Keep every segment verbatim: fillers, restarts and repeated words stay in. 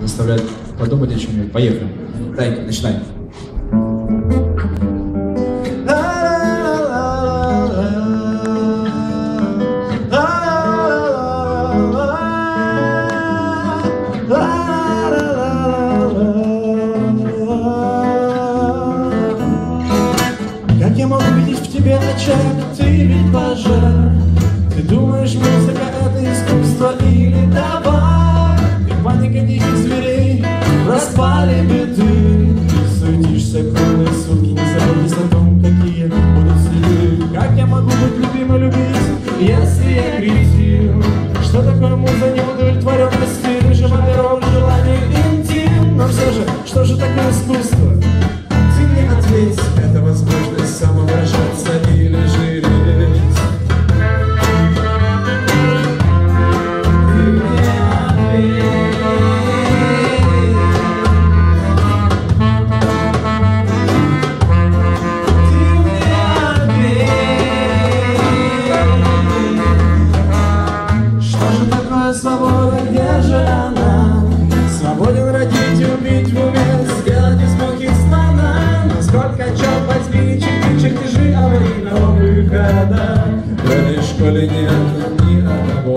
заставляет подумать о чем-нибудь. Поехали. Дай, начинай. Как я могу видеть в тебе очаг, ты ведь пожар. Ты думаешь, музыка это искусство или товар? Ты паника диких зверей в распале беды. Ты суетишься круглые сутки, не заботясь о том, какие будут следы. Как я могу быть любим и любить, если я кретин? Что такое муза неудовлетворенности, рыжим опером, желание интим? Но все же, что же такое искусство? Ты мне ответь, это возможность самовыражаться или жалеть? Ты мне ответь. Ты мне ответь. Что же такое свобода, где же она? Свободен родить и убить в уме, сделать из муки слона. Насколько, черт возьми, чик-чик, держи аварийного выхода. В этой школе нет ни одного.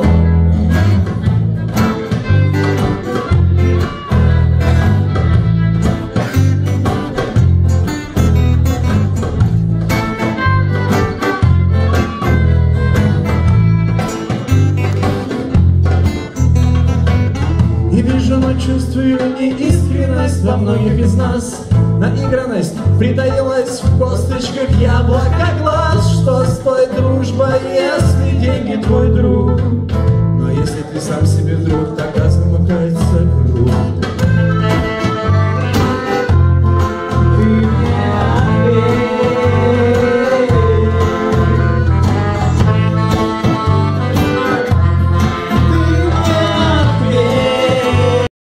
Не вижу, но чувствую неискренность во многих из нас. Наигранность притаилась в косточках яблока глаз. Что стоит дружба, если деньги твой друг? Но если ты сам себе друг, так